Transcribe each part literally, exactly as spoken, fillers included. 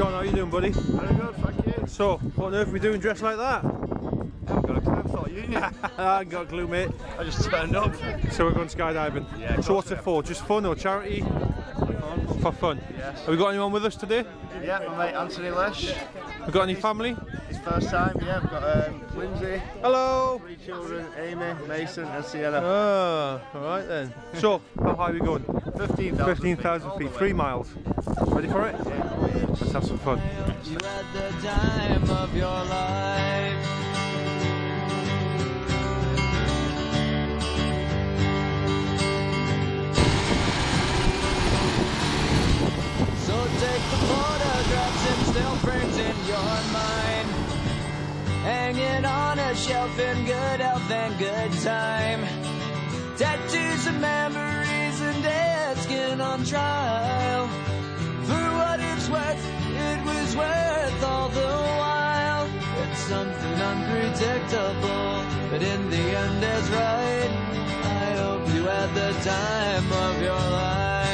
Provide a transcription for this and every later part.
John, how are you doing, buddy? Very good, thank you. So, what on earth are we doing dressed like that? I haven't got a clue, I thought you knew. I ain't got a clue, mate. I just turned up. So we're going skydiving. Yeah. So what's it for? Just fun or charity? Fun. For fun? Yes. Have we got anyone with us today? Yeah, my mate Anthony Lesh. We got any family? His first time, yeah. We've got um, Lindsay. Hello! Three children, Amy, Mason and Sienna. Ah, alright then. So, how high are we going? fifteen thousand fifteen thousand feet, feet, three miles. Ready for it? Yeah. Let's have some fun. You had the time of your life. So take the photographs and still frames in your mind, hanging on a shelf in good health and good time. Tattoos and memories and dead skin on trial. For what it's worth, it was worth all the while. It's something unpredictable, but in the end it's right. I hope you had the time of your life.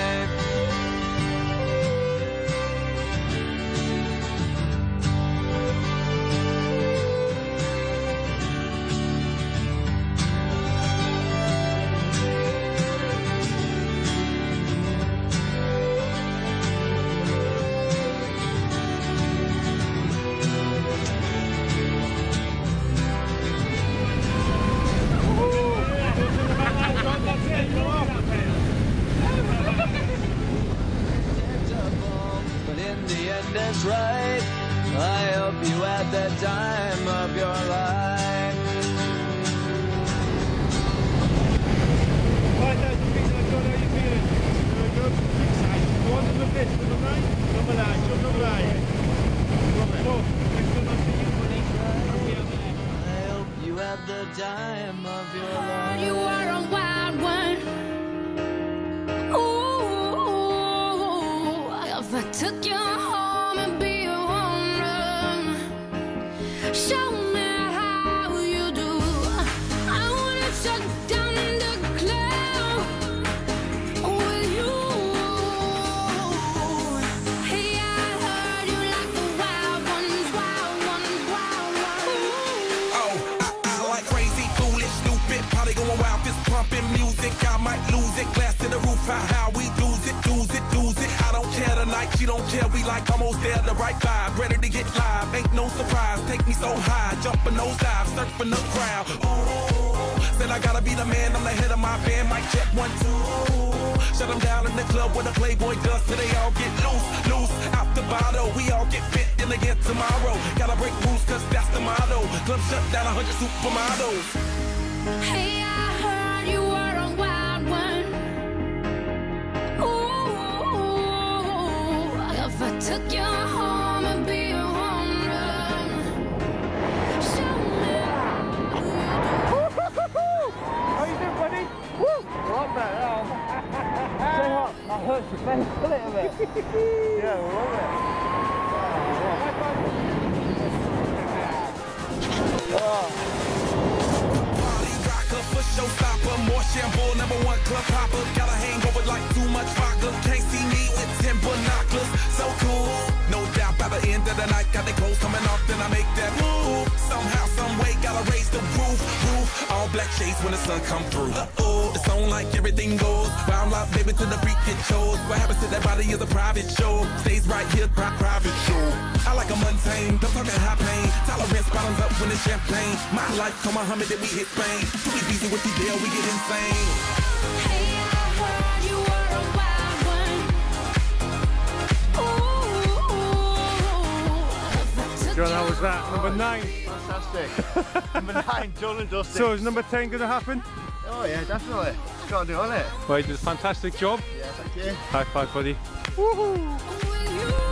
That's right. I hope you had the time of your life. Right, that's the picture. How are you feeling? Very good. Excited. Go on, number fifth, number nine. Number nine, jump number nine. So, next one, I'll see you, buddy. I hope you had the time of your life. You are a wild one. Ooh, if I took you home and be a home run, show me how you do. I wanna shut down the cloud with you. Hey, I heard you like the wild ones, wild ones, wild ones. Oh, I, I like crazy, foolish, stupid, probably going wild, fist pumping music. I might lose it, glass to the roof, how, how we lose it, lose it, lose it. I don't care tonight, she don't care, we like almost there, the right vibe, ready to get live, ain't no surprise, take me so high, jumping those dives, surfing the crowd. Ooh, said I gotta be the man, I'm the head of my band, mic check one, two. Shut them down in the club where the Playboy does, till they all get loose, loose, out the bottle, we all get fit in again tomorrow. Gotta break rules, cause that's the motto, club shut down, a hundred supermodels. Hey, I heard you were a wild one. Ooh, if I took you home and be a home run, show me How you doing, buddy? Woo! A lot better now. Say what? That hurts your face a little bit. Yeah, we love it. Party rocker, for showstopper, more shampoo, number one club hopper. Got a hangover like too much vodka. Can't see me with ten binoculars. So cool, no doubt by the end of the night, got the clothes coming off, then I make that move. Somehow, some way, gotta raise the roof, roof. All black shades when the sun come through. Uh-oh, it's on like everything goes. Round loud, baby, to the freak it shows. What happens to that body is a private show. Stays right here, pri private show. I like a mundane, don't talk that high pain. Tolerance bottoms up when it's champagne. My life, come on, Muhammad, then we hit Spain. Too easy with the deal, we get insane. Hey, I heard you were a wild one. Ooh, John, how was that? Number nine. Fantastic. Number nine, done and dusted. So is number ten going to happen? Oh yeah, definitely. It's got to do on it. Well, you did a fantastic job. Yeah, thank you. High five, buddy. with you.